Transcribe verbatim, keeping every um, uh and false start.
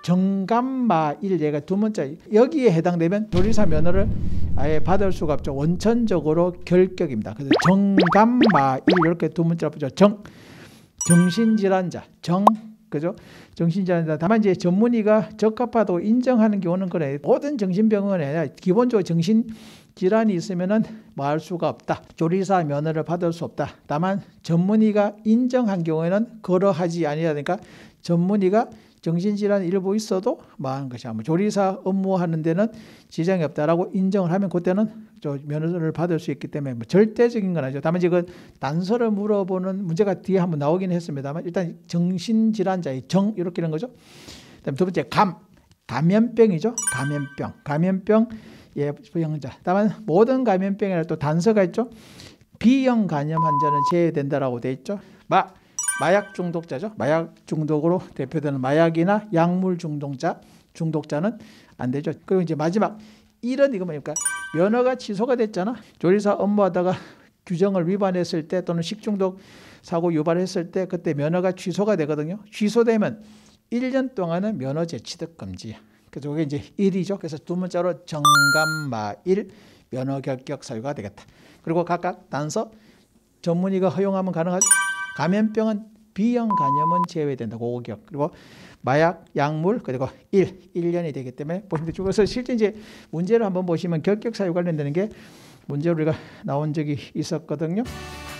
정감마일 얘가 두 문자 여기에 해당되면 조리사 면허를 아예 받을 수가 없죠. 원천적으로 결격입니다. 그래서 정감마일 이렇게 두 문자로 보죠. 정 정신질환자 정 그죠? 정신질환자. 다만 이제 전문의가 적합하다고 인정하는 경우는 그래. 모든 정신병원에 기본적으로 정신 질환이 있으면은 뭐 할 수가 없다. 조리사 면허를 받을 수 없다. 다만 전문의가 인정한 경우에는 거러하지 아니하니까 전문의가 정신질환이 일부 있어도 뭐 하는 것이야. 뭐 조리사 업무하는 데는 지장이 없다라고 인정을 하면 그때는 저 면허를 받을 수 있기 때문에 뭐 절대적인 건 아니죠. 다만 지금 단서를 물어보는 문제가 뒤에 한번 나오긴 했습니다만 일단 정신질환자의 정 이렇게 되는 거죠. 그다음에 두 번째 감 감염병이죠. 감염병 감염병 예, 병자. 다만 모든 감염병에는 또 단서가 있죠. B형 간염 환자는 제외된다라고 돼 있죠. 마 마약 중독자죠. 마약 중독으로 대표되는 마약이나 약물 중독자 중독자는 안 되죠. 그리고 이제 마지막 일은 이거 뭡니까? 면허가 취소가 됐잖아. 조리사 업무하다가 규정을 위반했을 때 또는 식중독 사고 유발했을 때 그때 면허가 취소가 되거든요. 취소되면 일 년 동안은 면허제 취득 금지야. 그래서 이게 이제 일이죠. 그래서 두 문자로 정감마일 면허 결격 사유가 되겠다. 그리고 각각 단서 전문의가 허용하면 가능하죠. 감염병은 B형 간염은 제외된다. 그거 기억. 그리고 마약, 약물 그리고 일, 일 년이 되기 때문에 보시면 되죠. 그래서 실제 이제 문제를 한번 보시면 결격 사유 관련되는 게 문제로 우리가 나온 적이 있었거든요.